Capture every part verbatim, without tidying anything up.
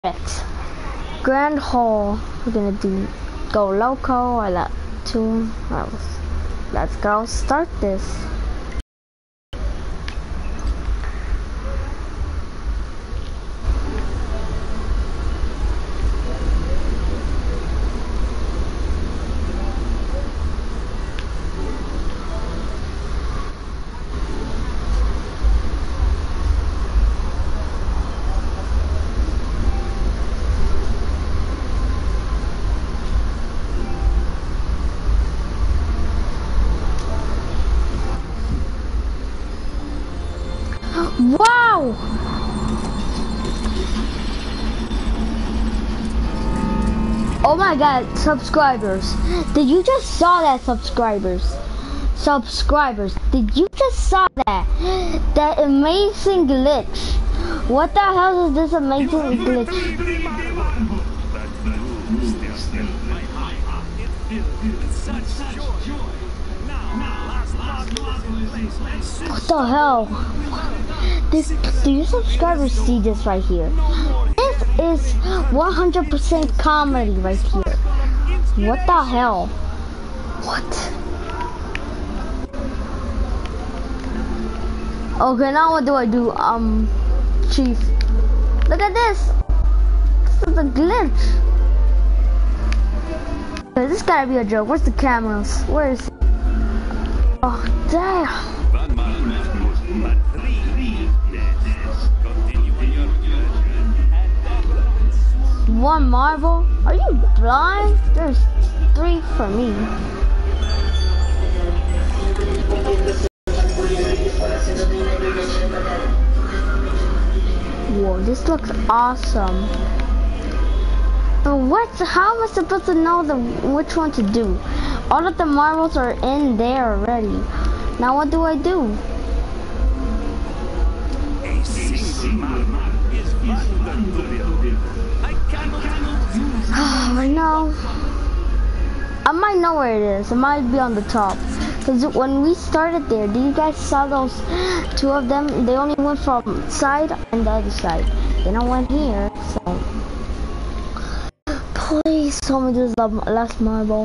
Alright, Grand Hall. We're gonna do go loco or that two levels. Let's go start this. Wow! Oh my god, subscribers. Did you just saw that, subscribers? Subscribers, did you just saw that? That amazing glitch. What the hell is this amazing glitch? What the hell? This, do your subscribers see this right here? This is one hundred percent comedy right here. What the hell? What? Okay, now what do I do? Um, Chief. Look at this. This is a glitch. Okay, this gotta be a joke. Where's the cameras? Where is it? Oh, damn. One marble? Are you blind? There's three for me. Whoa, this looks awesome. But what? How am I supposed to know the which one to do? All of the marbles are in there already. Now what do I do? A single marble is vulnerable. I cannot Oh, I know. I might know where it is. It might be on the top. Because when we started there, do you guys saw those two of them? They only went from side and the other side. Then I went here, so... Please tell me this is the last marble.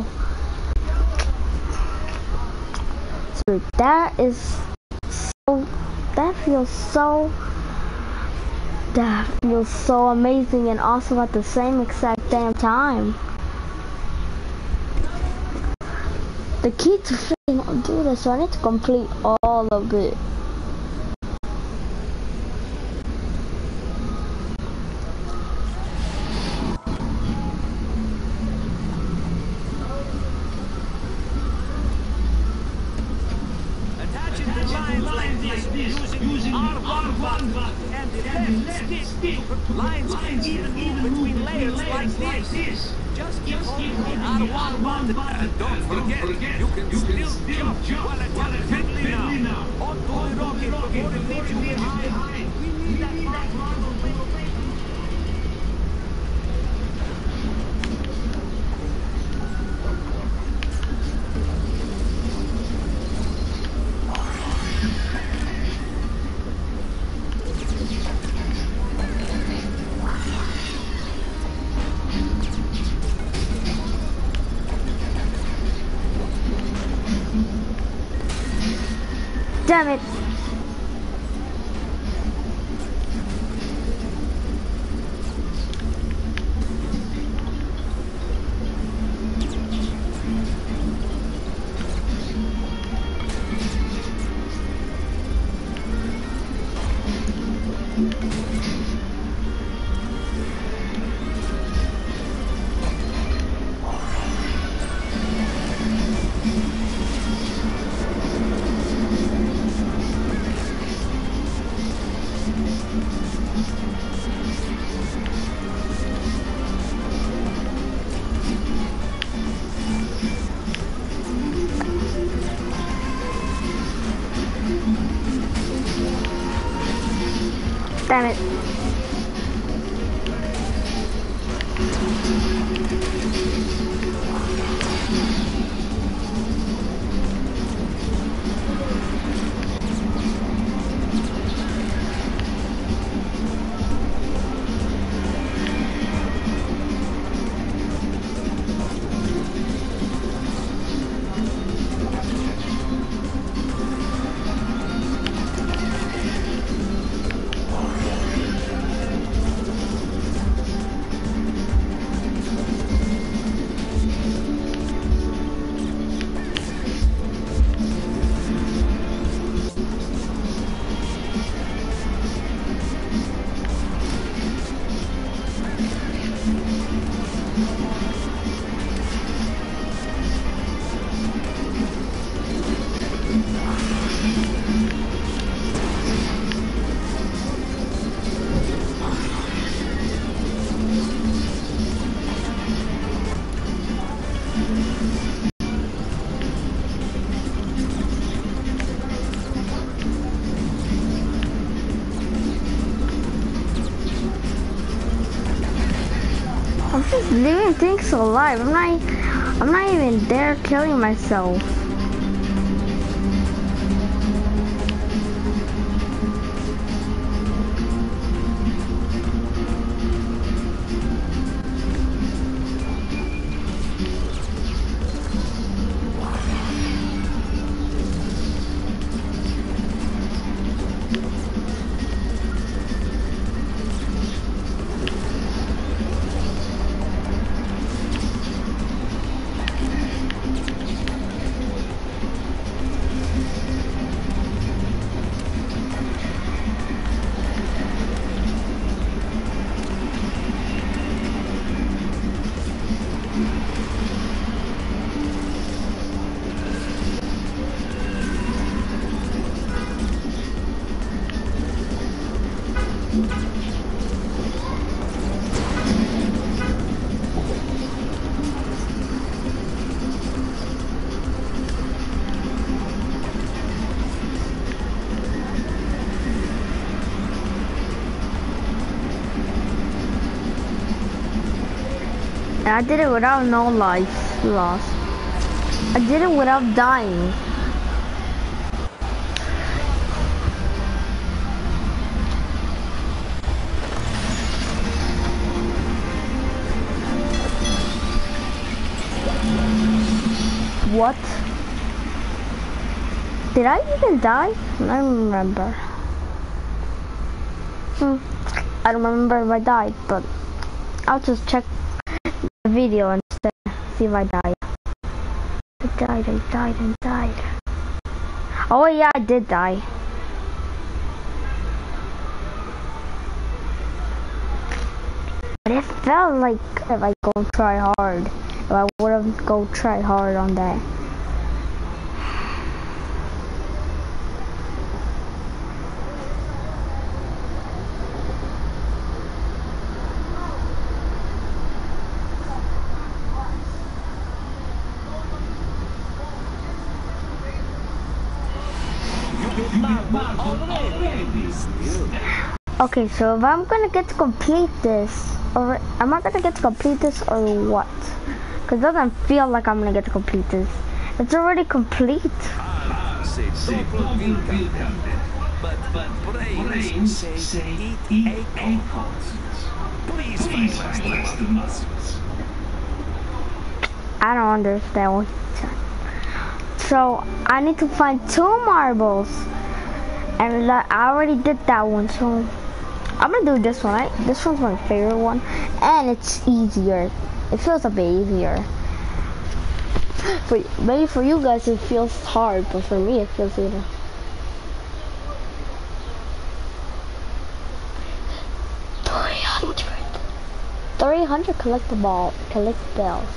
So that is so... That feels so... That feels so amazing and awesome at the same exact damn time. The key to freaking do this, so I need to complete all of it. attaching the lines like this using R one button and the left stick. Lines can even move between layers like this. Just keep holding the R one button and don't forget, you can still jump while attacking now. Onto the rocket before it leaves you behind. We need that marble. Damn it. Damn it. I'm just leaving things alive. I'm not. I'm not even there killing myself. And I did it without no life lost. I did it without dying. What? Did I even die? I don't remember. Hmm. I don't remember if I died, but I'll just check the video and see if I died. I died, I died, I died. Oh yeah, I did die. But it felt like if I go try hard. If I would have go try hard on that. Okay, so if I'm gonna get to complete this, or am I gonna get to complete this or what? Because it doesn't feel like I'm gonna get to complete this. It's already complete. But, but brains say eat acorns. Please find the muscles. I don't understand what you're saying. So I need to find two marbles. And I already did that one, so I'm gonna do this one, right? This one's my favorite one, and it's easier. It feels a bit easier. For, maybe for you guys it feels hard, but for me it feels easier. three hundred. three hundred collectible, collectibles.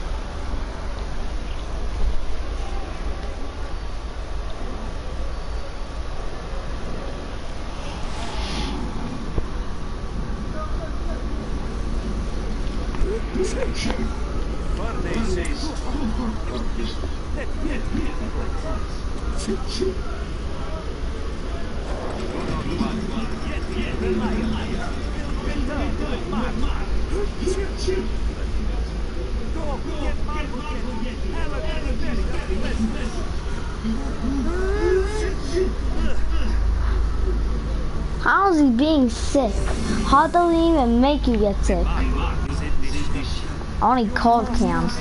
How's he being sick? How does he even make you get sick? Only cold cams.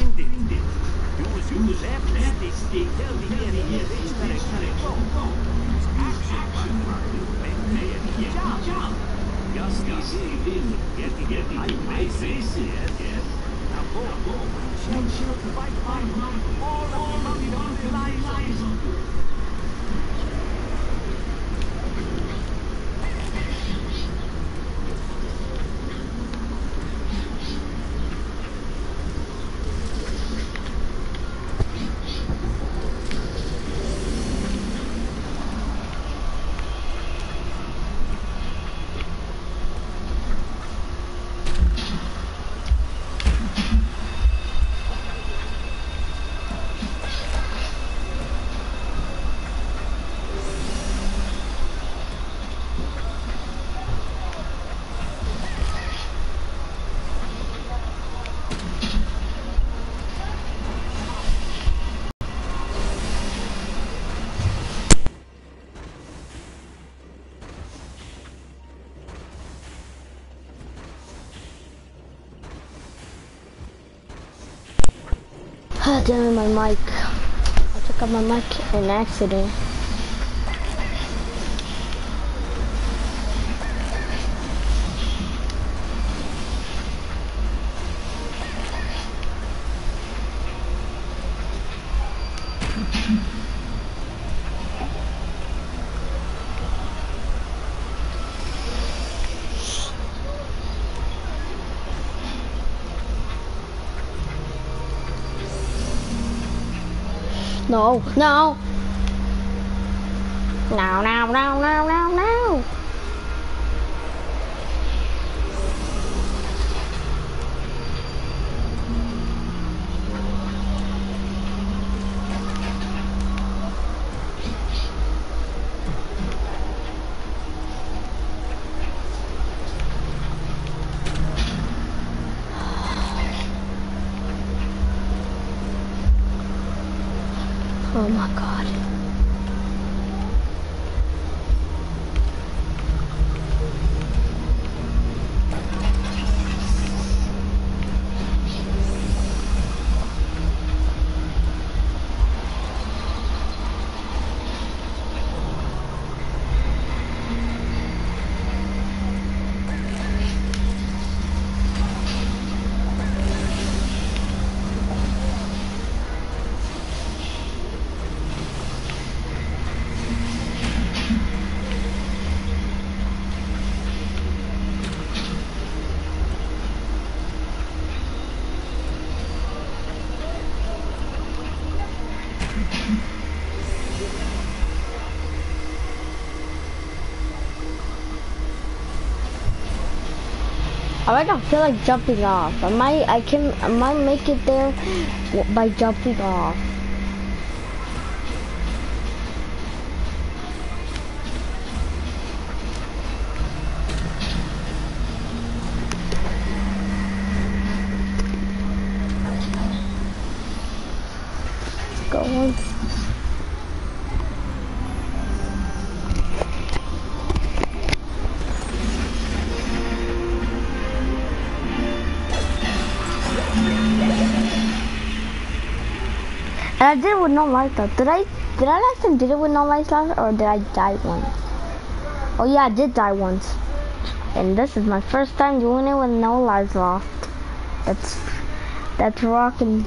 Damn it, my mic. I took out my mic in accident. No, no. No, no, no, no, no, no. Oh my God. I don't feel like jumping off. I might, I can, I might make it there by jumping off. Go on. And I did it with no lights though. Did I, did I last time did it with no lights last, or did I die once? Oh yeah, I did die once. And this is my first time doing it with no lights off. That's, that's rocking.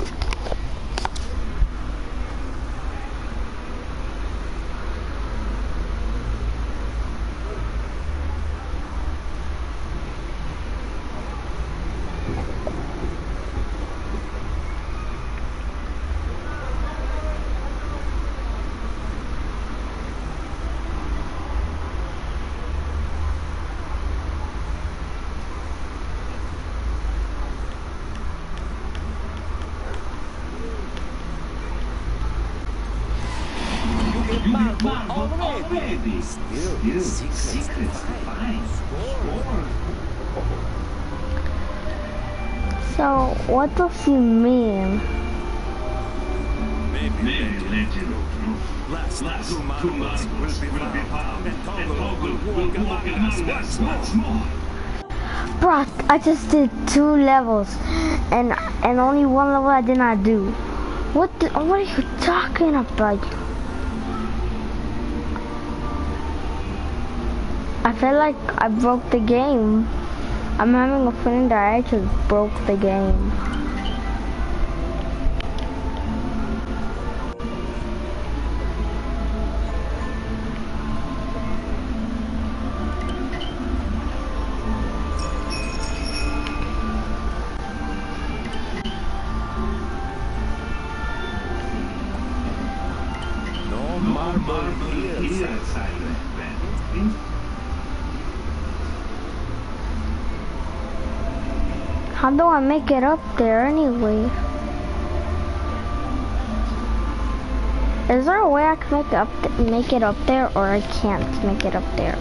Already. Still, secrets, secrets to find. Score. So, what does he mean? Maybe, Maybe let you know. Last, last two marbles will be found, and Toggle will walk among us once more. Bro, I just did two levels, and and only one level I did not do. What the, what are you talking about? I feel like I broke the game. I'm having a feeling that I actually broke the game. No marble here, silent friend. How do I make it up there anyway? Is there a way I can make it up, th make it up there, or I can't make it up there?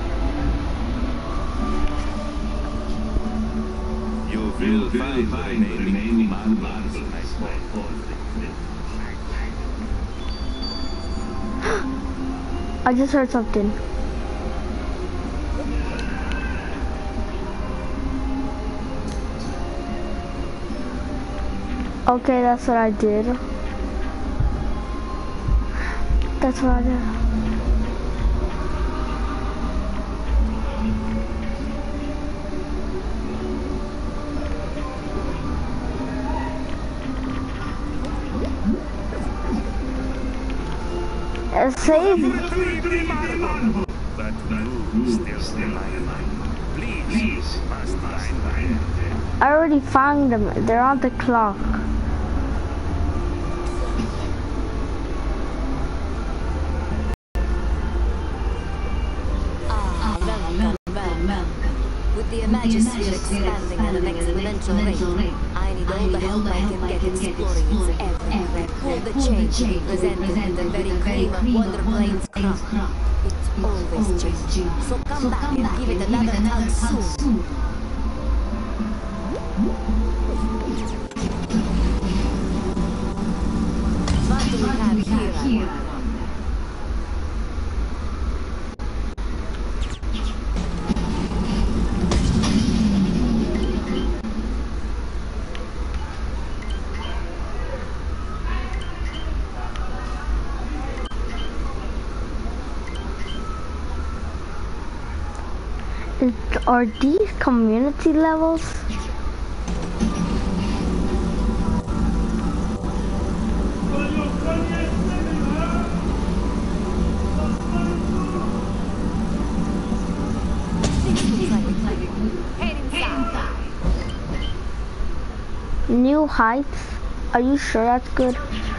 You will find the remaining marbles, I I just heard something. Okay, that's what I did. That's what I did. It says. But you still alive. Please, must dine. I already found them. They're on the clock. Ah, welcome, welcome. With the Imagisphere expanding at an exponential rate, I need all the help I can get exploring its everywhere. Pull the change, presented in the very cream of Wonder Plane's crop. It always changes. So come back and give it another tug soon. What do we have here? Is, are these community levels? New heights? Are you sure that's good?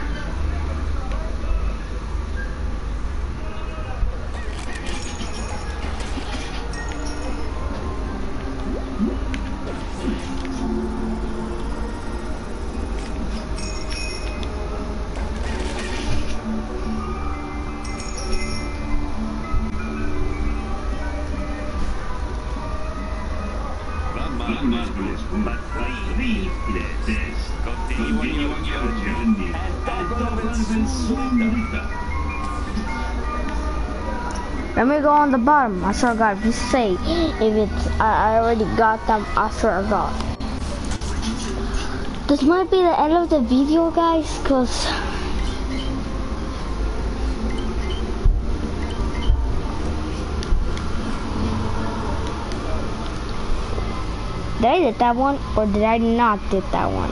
But please, continue on your journey and don't surrender. Let me go on the bottom. I swear to God, if you say if it's I, I already got them, I swear to God. This might be the end of the video, guys, cause did I did that one or did I not did that one?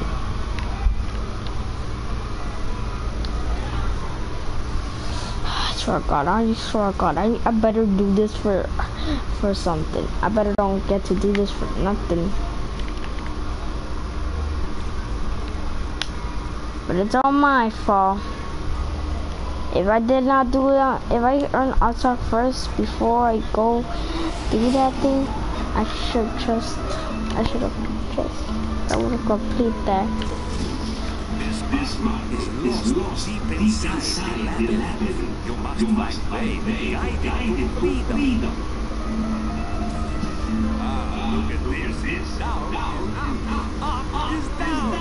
I swear to God, I swear to God, I, I better do this for for something. I better don't get to do this for nothing. But it's all my fault. If I did not do it, if I earn outside first before I go do that thing, I should just, I should have just, I would have complete that. This mark is lost deep inside the labyrinth. You must find a way guided to freedom. Ah, look at this. This down, down, up, up, is down.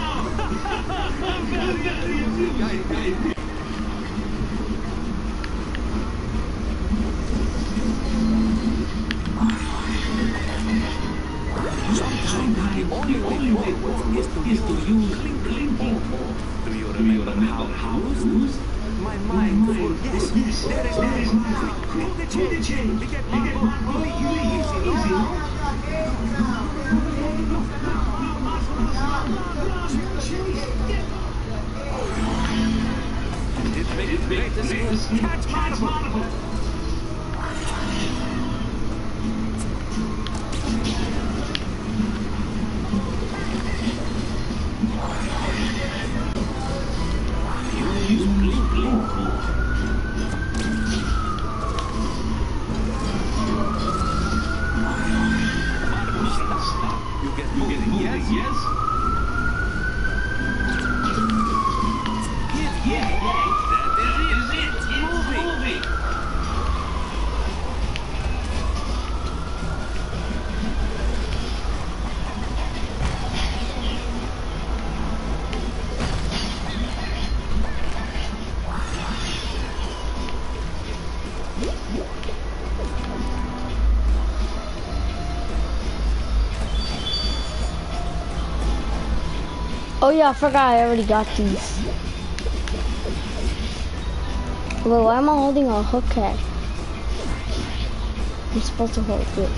Sometimes the only way forward is to use clean ball. Do you remember how to use? My mind forgets. There is magic. Pull the chain. We get marble. Really easy. It makes greatest catch marble. Oh yeah, I forgot I already got these. Wait, why am I holding a hook head? I'm supposed to hold this.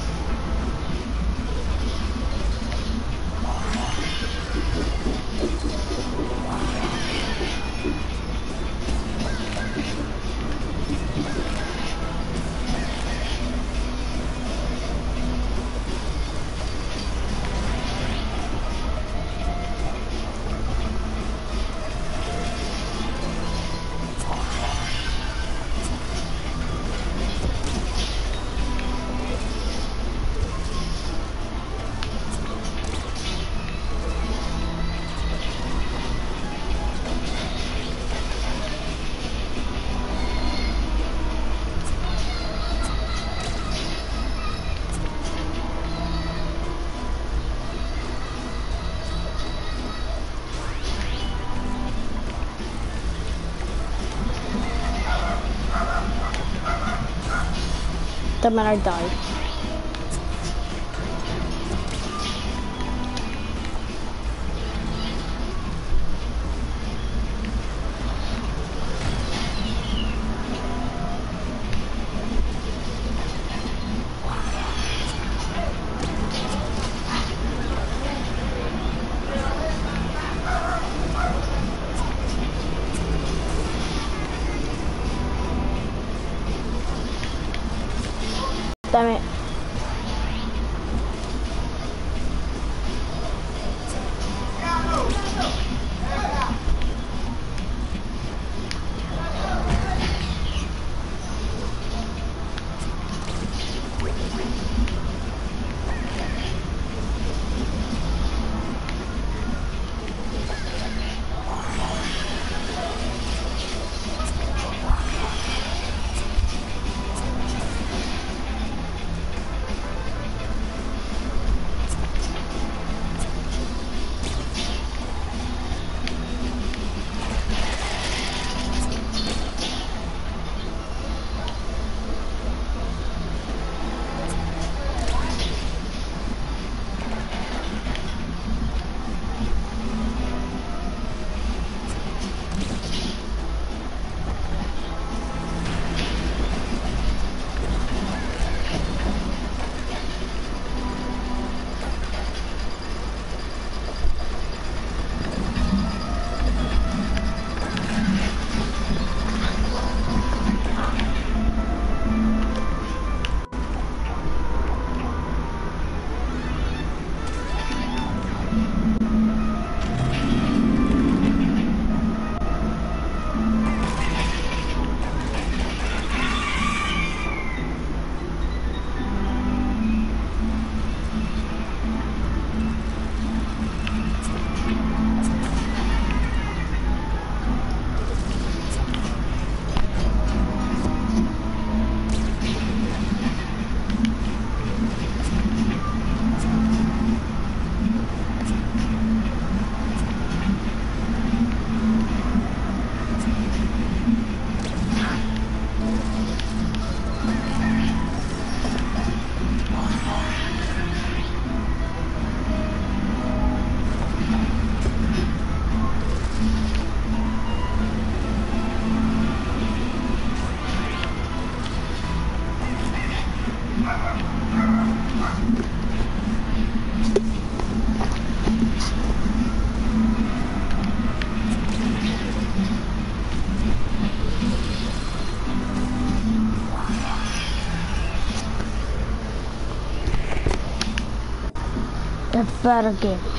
The man I died. Damn it. That better get me.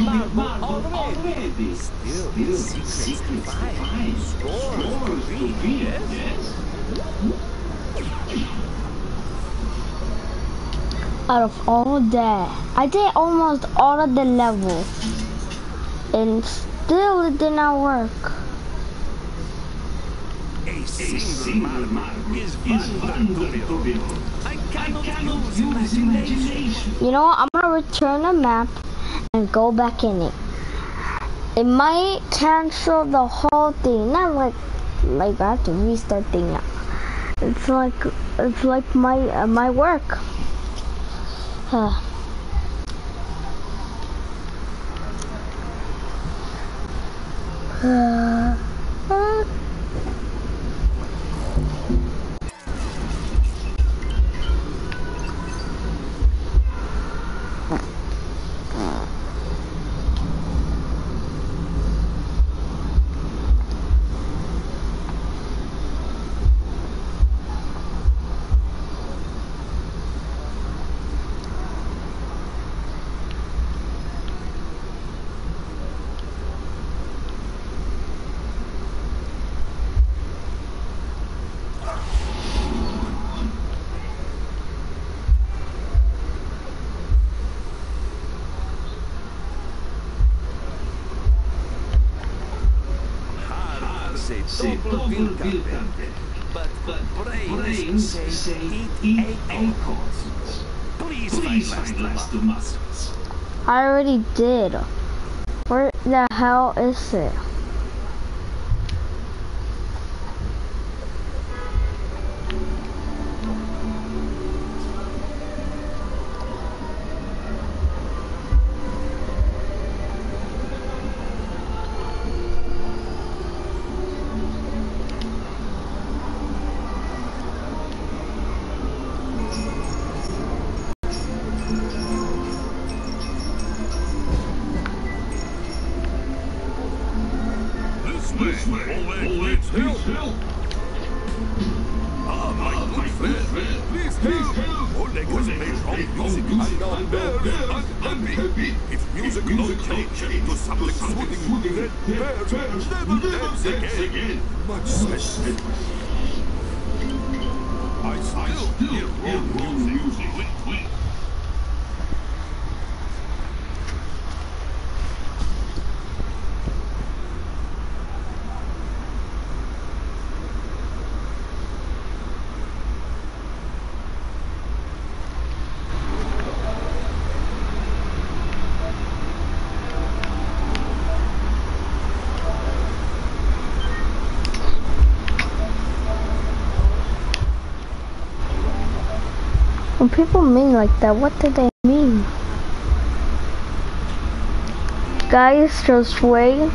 marble already. Still, secrets to find. Scores to read, yes? Out of all that, I did almost all of the levels, and still it did not work. A single marble is wonderful to behold. I cannot lose imagination. You know what? I'm gonna return the map and go back in it. It might cancel the whole thing. Not like like I have to restart thing now. It's like it's like my uh, my work. Huh. Uh, uh. But brains say eat acorns. Please find the muscles. I already did. Where the hell is it? When people mean like that, what do they mean? Guys, just wait.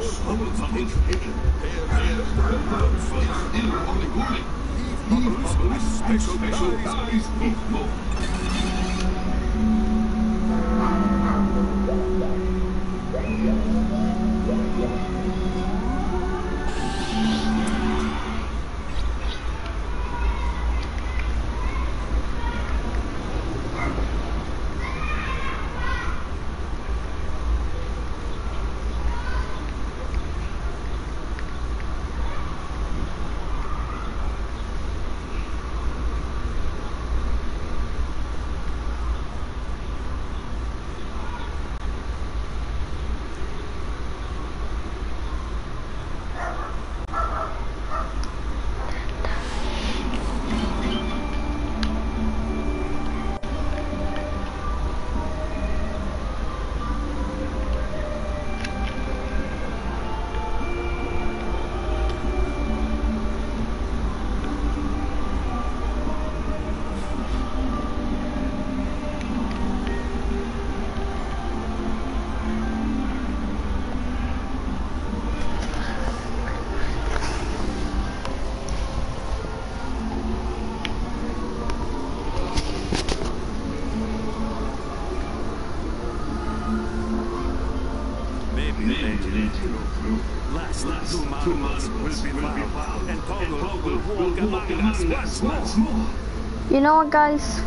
Last two marbles will be found, and Toggle will walk among us once more. You know what, guys?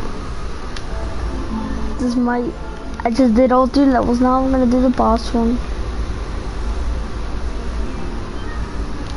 This might. I just did all three levels. Now I'm gonna do the boss one.